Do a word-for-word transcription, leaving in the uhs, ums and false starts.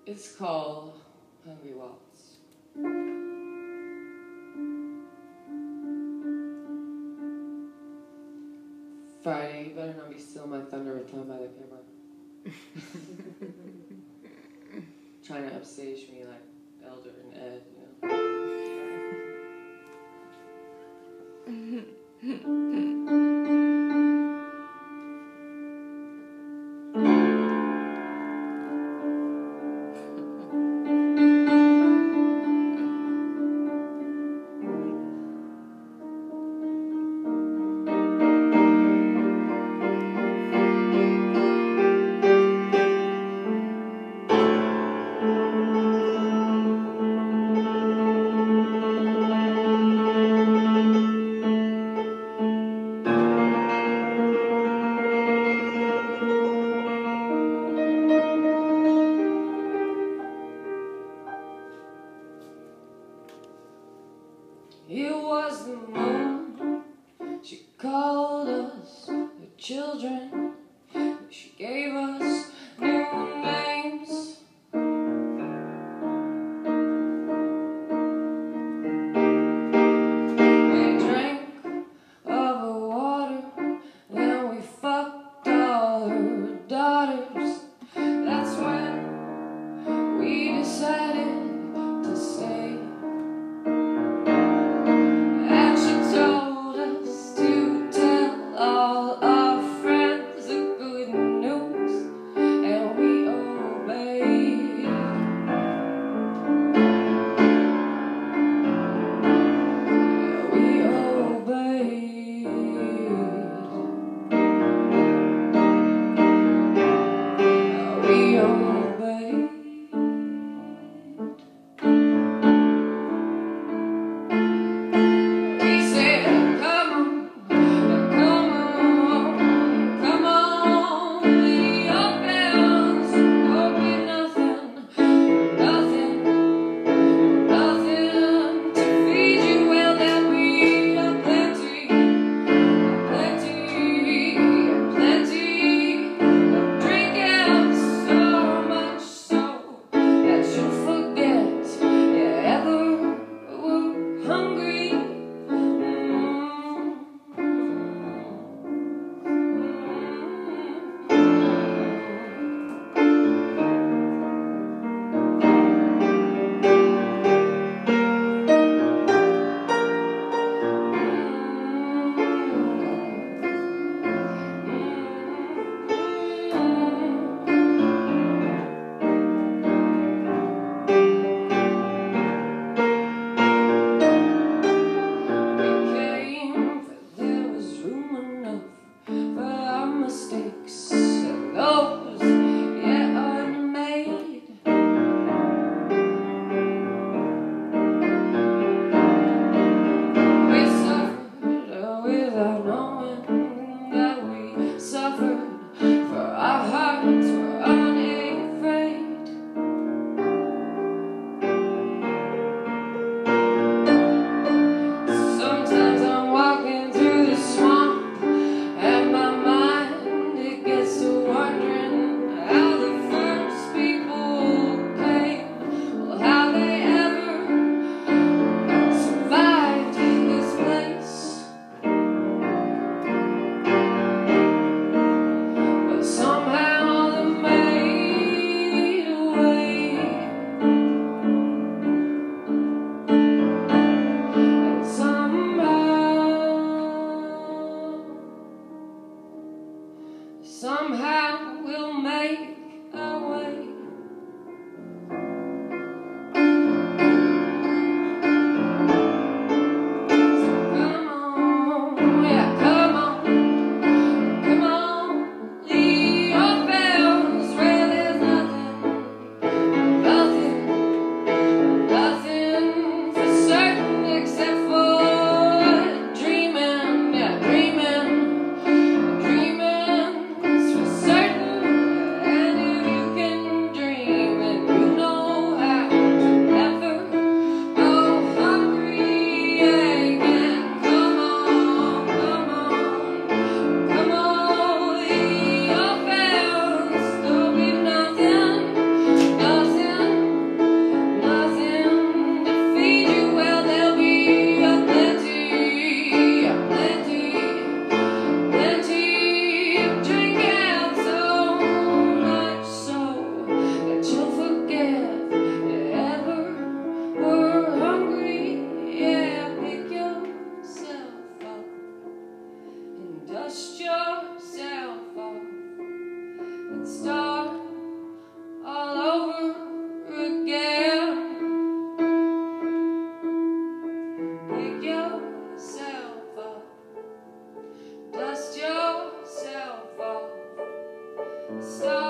It's called Hungry Waltz. Friday, you better not be stealing my thunder with Time by the Camera. Trying to upstage me like Elder and Ed, you know. It was the moon, she called us her children, she gave us new names. We drank of her water, then we fucked all her daughters. That's when we decided to stay. Somehow we'll make our way. So come on, yeah, come on, come on, leave your bells where there's nothing, nothing, nothing for certain except for dreaming, yeah, dreaming. Dreaming for certain. start all over again. Pick yourself up, dust yourself off, start